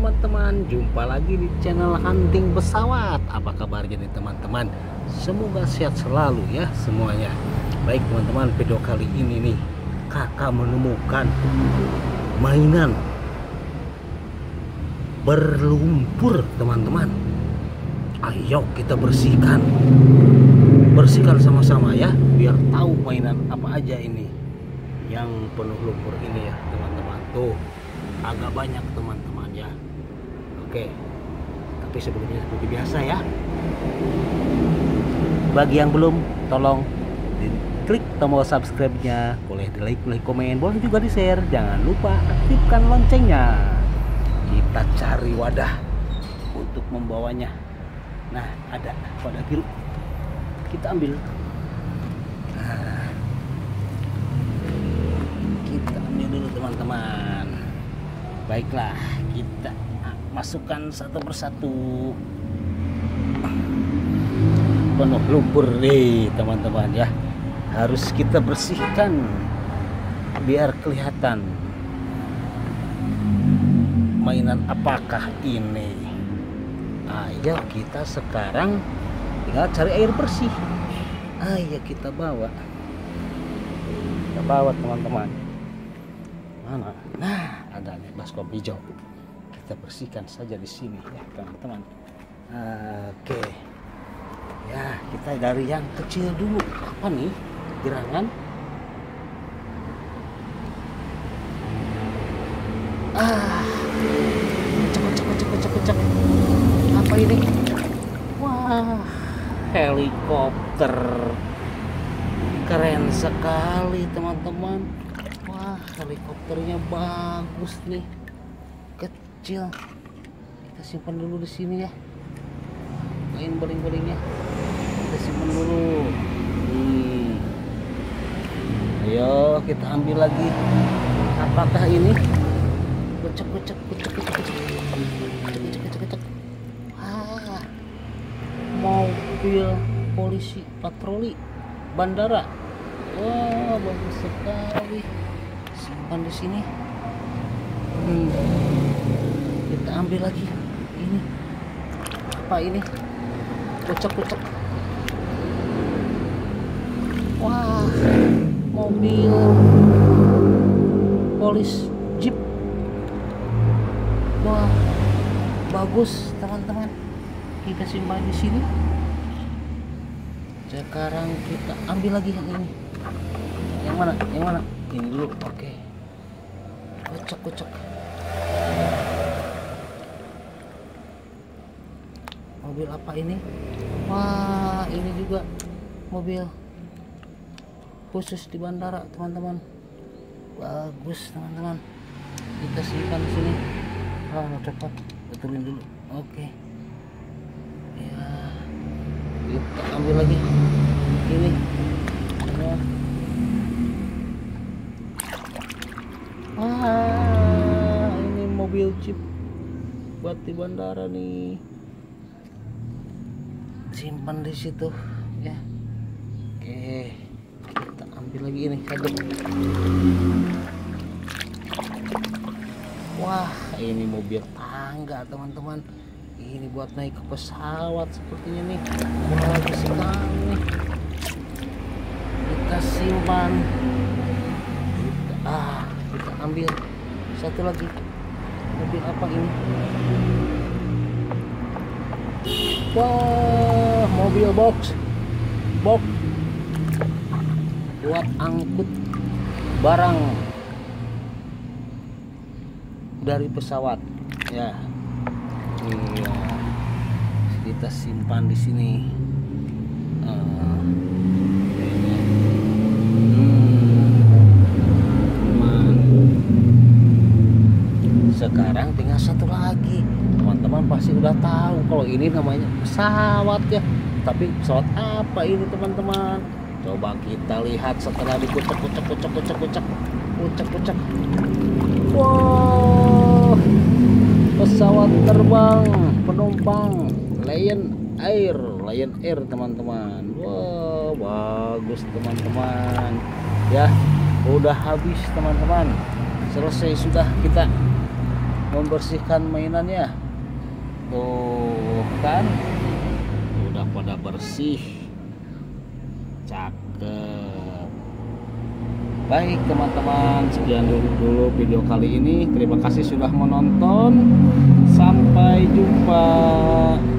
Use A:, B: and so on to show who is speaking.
A: teman-teman, jumpa lagi di channel Hunting Pesawat. Apa kabarnya nih teman-teman? Semoga sehat selalu ya semuanya. Baik teman-teman, video kali ini nih kakak menemukan mainan berlumpur teman-teman. Ayo kita bersihkan sama-sama ya, biar tahu mainan apa aja ini yang penuh lumpur ini ya teman-teman. Tuh agak banyak teman-teman ya. Oke, tapi sebelumnya seperti biasa ya, bagi yang belum, tolong klik tombol subscribe-nya, boleh di like, boleh komen, boleh juga di share. Jangan lupa aktifkan loncengnya. Kita cari wadah untuk membawanya. Nah, ada wadah biru, kita ambil. Nah, kita ambil dulu teman-teman. Baiklah, kita masukkan satu persatu. Penuh lumpur nih teman-teman ya, harus kita bersihkan biar kelihatan mainan apakah ini. Ayo kita sekarang tinggal cari air bersih. Ayo kita bawa teman-teman. Mana? Nah, ada nih baskom hijau. Kita bersihkan saja di sini ya teman-teman. Oke. Ya, kita dari yang kecil dulu. Apa nih? Gerangan. Cek. Apa ini? Wah, helikopter. Keren sekali teman-teman. Wah, helikopternya bagus nih. Kecil. Kita simpan dulu di sini ya. Main beling-belingnya. Kita simpan dulu. Ayo kita ambil lagi. Apakah ini? Kucek. Ah, mobil polisi patroli bandara. Wah, bagus sekali. Simpan di sini. Kita ambil lagi. Ini apa ini? Kucek. Wah, mobil polis jeep. Wah, bagus teman-teman. Kita simpan di sini. Sekarang kita ambil lagi yang ini. Yang mana? Ini dulu. Oke. Kucek. Mobil apa ini? Wah, ini juga mobil khusus di bandara teman-teman. Bagus teman-teman. Kita simpan di sini. Cepat betulin dulu. Oke. Ya, kita ambil lagi ini. Ya. Ini mobil jeep buat di bandara nih. Simpan di situ ya. Oke, kita ambil lagi ini satu. Wah, ini mobil tangga teman-teman. Ini buat naik ke pesawat sepertinya nih. Bagus sekali. Kita simpan. Kita ambil satu lagi. Mobil apa ini? Wah, mobil box buat angkut barang dari pesawat ya. Iya, kita simpan di sini. Sekarang tinggal satu lagi. Teman-teman pasti udah tahu kalau ini namanya pesawat ya. Tapi pesawat apa ini teman-teman? Coba kita lihat setelah dikucek. Wow, pesawat terbang penumpang Lion Air teman-teman. Wow, bagus teman-teman ya. Udah habis teman-teman, selesai sudah kita membersihkan mainannya. Tuh kan, udah pada bersih, cakep. Baik teman-teman, sekian dulu video kali ini. Terima kasih sudah menonton. Sampai jumpa.